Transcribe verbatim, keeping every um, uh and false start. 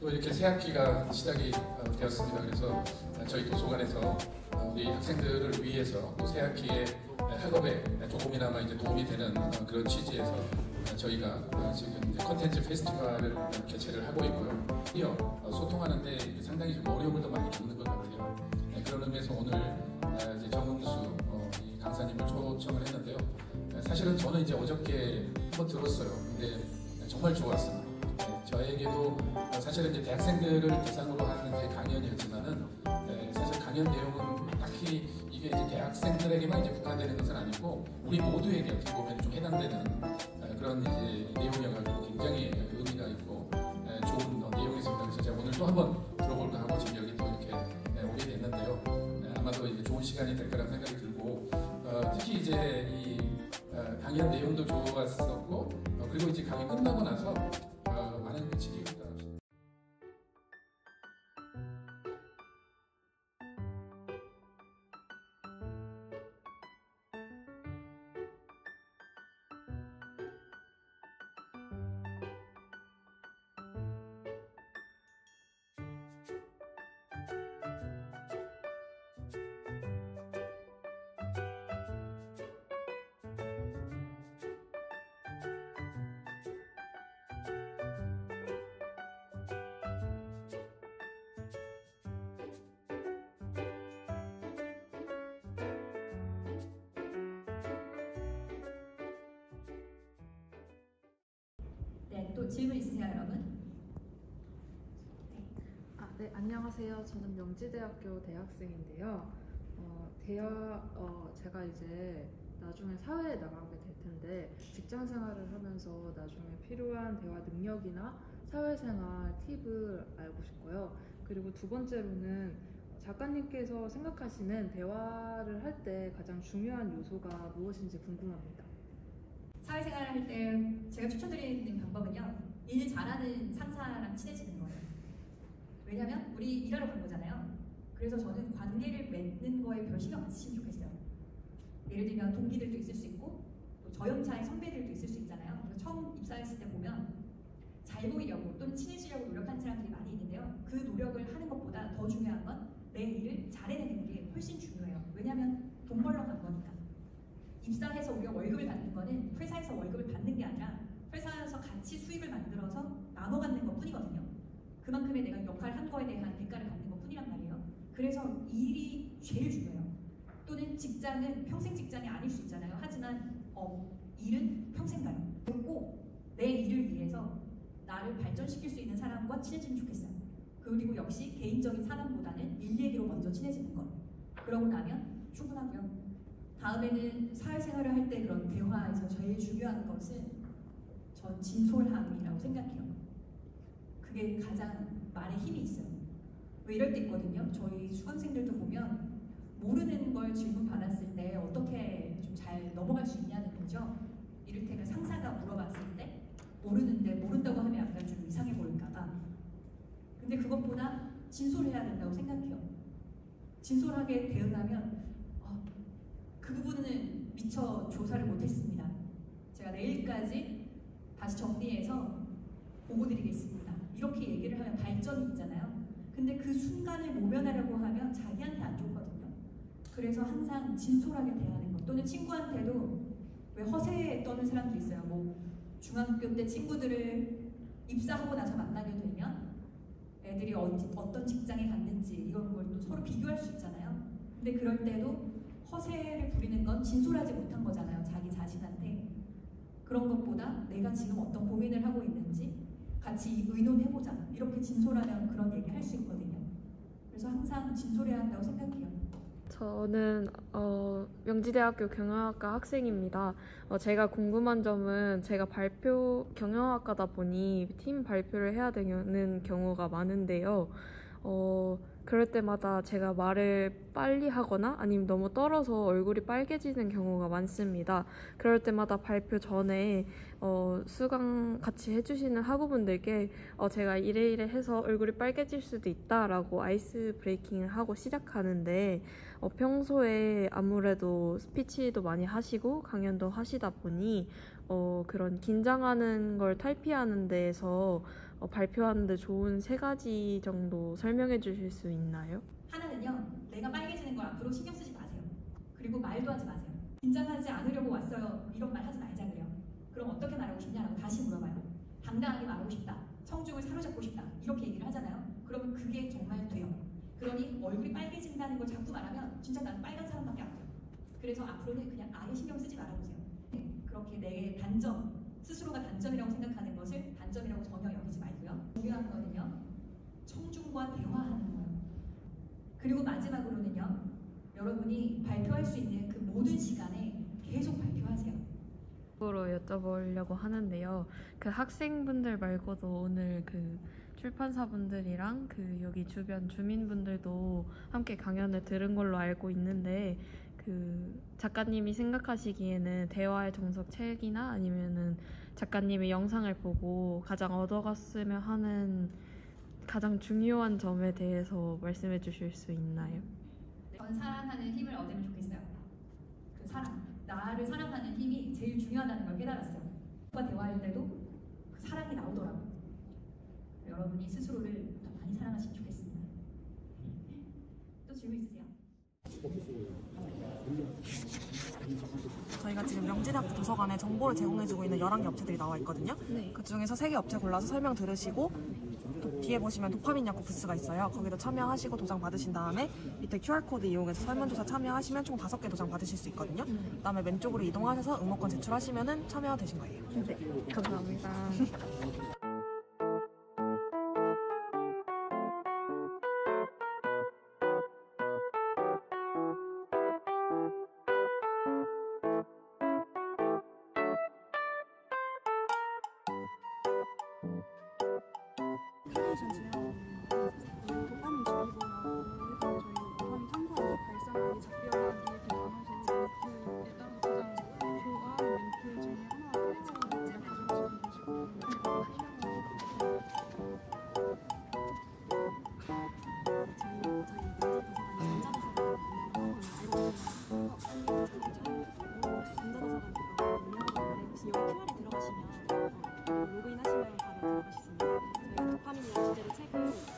또 이렇게 새 학기가 시작이 되었습니다. 그래서 저희 도서관에서 우리 학생들을 위해서 또 새 학기의 학업에 조금이나마 이제 도움이 되는 그런 취지에서 저희가 지금 이제 컨텐츠 페스티벌을 개최를 하고 있고요. 이어 소통하는데 상당히 좀 어려움을 더 많이 겪는 것 같아요. 그런 의미에서 오늘 이제 정응수 강사님을 초청을 했는데요. 사실은 저는 이제 어저께 한번 들었어요. 근데 정말 좋았어요. 저에게도 사실은 이제 대학생들을 대상으로 하는 이제 강연이었지만은 사실 강연 내용은 딱히 이게 이제 대학생들에게만 이제 국한되는 것은 아니고 우리 모두에게 어떻게 보면 좀 해당되는 그런 이제 내용이어가지고 굉장히 의미가 있고 좋은 내용이었습니다. 그래서 제가 오늘 또 한번 들어볼까 하고 지금 여기 또 이렇게 오게 됐는데요. 아마도 이제 좋은 시간이 될 거라는 생각이 들고 특히 이제 이 강연 내용도 좋았었고 그리고 이제 강의 끝나고 나서 많은 질의가 네, 또 질문 있으세요, 여러분? 네. 아, 네, 안녕하세요. 저는 명지대학교 대학생인데요. 어, 대학, 어, 제가 이제 나중에 사회에 나가게 될 텐데 직장 생활을 하면서 나중에 필요한 대화 능력이나 사회생활 팁을 알고 싶고요. 그리고 두 번째로는 작가님께서 생각하시는 대화를 할 때 가장 중요한 요소가 무엇인지 궁금합니다. 사회생활을 할 때 제가 추천드리는 방법은요, 일 잘하는 상사랑 친해지는 거예요. 왜냐면 우리 일하러 간 거잖아요. 그래서 저는 관계를 맺는 거에 별 신경 안 쓰시면 좋겠어요. 예를 들면 동기들도 있을 수 있고 또 저연차의 선배들도 있을 수 있잖아요. 그래서 처음 입사했을 때 보면 잘 보이려고 또는 친해지려고 노력하는 사람들이 많이 있는데요. 그 노력을 하는 것보다 더 중요한 건 내 일을 잘해내는 게 훨씬 중요해요. 왜냐면 돈 벌러 간 거니까. 입사해서 우리가 월급을 받는 거는 회사에서 월급을 받는 게 아니라 회사에서 같이 수익을 만들어서 나눠 갖는 것 뿐이거든요. 그만큼의 내가 역할을 한 거에 대한 대가를 받는 것 뿐이란 말이에요. 그래서 일이 제일 중요해요. 또는 직장은 평생 직장이 아닐 수 있잖아요. 하지만 어, 일은 평생 가요. 꼭 내 일을 위해서 나를 발전시킬 수 있는 사람과 친해지면 좋겠어요. 그리고 역시 개인적인 사람보다는 일 얘기로 먼저 친해지는 것. 그러고 나면 충분하고요. 다음에는 사회생활을 할 때 그런 대화에서 제일 중요한 것은 전 진솔함이라고 생각해요. 그게 가장 말에 힘이 있어요. 왜 이럴 때 있거든요. 저희 수강생들도 보면 모르는 걸 질문 받았을 때 어떻게 좀 잘 넘어갈 수 있냐는 거죠. 이를테면 상사가 물어봤을 때 모르는데 모른다고 하면 약간 좀 이상해 보일까봐. 근데 그것보다 진솔해야 된다고 생각해요. 진솔하게 대응하면 어, 그 부분은 미처 조사를 못했습니다. 제가 내일까지 다시 정리해서 보고 드리겠습니다. 이렇게 얘기를 하면 발전이 있잖아요. 근데 그 순간을 모면하려고 하면 자기한테 안 좋거든요. 그래서 항상 진솔하게 대하는 것. 또는 친구한테도 왜 허세 떠는 사람들이 있어요. 뭐 중학교 때 친구들을 입사하고 나서 만나게 되면 애들이 어, 어떤 직장에 갔는지 이런 걸 또 서로 비교할 수 있잖아요. 근데 그럴 때도 허세를 부리는 건 진솔하지 못한 거잖아요. 자기 자신한테. 그런 것보다 내가 지금 어떤 고민을 하고 있는지 같이 의논해보자. 이렇게 진솔하면 그런 얘기 할 수 있거든요. 그래서 항상 진솔해야 한다고 생각해요. 저는 어, 명지대학교 경영학과 학생입니다. 어, 제가 궁금한 점은 제가 발표 경영학과다 보니 팀 발표를 해야 되는 경우가 많은데요. 어, 그럴 때마다 제가 말을 빨리 하거나 아니면 너무 떨어서 얼굴이 빨개지는 경우가 많습니다. 그럴 때마다 발표 전에 어, 수강 같이 해주시는 학우분들께 어, 제가 이래 이래 해서 얼굴이 빨개질 수도 있다라고 아이스 브레이킹을 하고 시작하는데 어, 평소에 아무래도 스피치도 많이 하시고 강연도 하시다 보니 어, 그런 긴장하는 걸 탈피하는 데에서 어, 발표하는 데 좋은 세 가지 정도 설명해 주실 수 있나요? 하나는요, 내가 빨개지는 걸 앞으로 신경 쓰지 마세요. 그리고 말도 하지 마세요. 긴장하지 않으려고 왔어요. 이런 말 하지 말자 그래요. 그럼 어떻게 말하고 싶냐라고 다시 물어봐요. 당당하게 말하고 싶다. 청중을 사로잡고 싶다. 이렇게 얘기를 하잖아요. 그러면 그게 정말 돼요. 그러니 얼굴이 빨개진다는 걸 자꾸 말하면 진짜 나는 빨간 사람밖에 안 돼요. 그래서 앞으로는 그냥 아예 신경 쓰지 말아보세요. 네, 그렇게 내 단점, 스스로가 단점이라고 생각하는 것을 단점이라고 전혀 여기지 말고요. 중요한 거는요, 청중과 대화하는 거예요. 그리고 마지막으로는요, 여러분이 발표할 수 있는 그 모든 시간에 계속 발표하세요. 으로 여쭤보려고 하는데요. 그 학생분들 말고도 오늘 그 출판사분들이랑 그 여기 주변 주민분들도 함께 강연을 들은 걸로 알고 있는데 그 작가님이 생각하시기에는 대화의 정석 책이나 아니면은 작가님의 영상을 보고 가장 얻어갔으면 하는 가장 중요한 점에 대해서 말씀해 주실 수 있나요? 저는 사랑하는 힘을 얻으면 좋겠어요. 그 사랑, 나를 사랑하는 힘이 제일 중요하다는 걸 깨달았어요. 과 대화할 때도 그 사랑이 나오더라고요. 여러분이 스스로를 더 많이 사랑하시면 좋겠습니다. 또 질문 있으세요? 저희가 지금 명지대학교 도서관에 정보를 제공해주고 있는 열한 개 업체들이 나와 있거든요. 네. 그 중에서 세 개 업체 골라서 설명 들으시고 또 뒤에 보시면 도파민 약국 부스가 있어요. 거기도 참여하시고 도장 받으신 다음에 밑에 큐알코드 이용해서 설문조사 참여하시면 총 다섯 개 도장 받으실 수 있거든요. 그 다음에 왼쪽으로 이동하셔서 응모권 제출하시면 참여되신 거예요. 네, 감사합니다. 큐레이션 진행하는 도파민 주의보나 일단 저희 도파민 탐구하는 발상하기 작별하기 이렇게 나눠서 멘트에 따라서 가장 좋아하는 멘트 중에 하나 큐레이션을 가져가시면 되시고 저희 저희 명지 도서관이 전자도서관 운영하고 있는데 혹시 여기 큐알에 들어가시면 로그인 하시면 바로 들어가실 수 있는데 저희가 도파민이라는 주제로 책을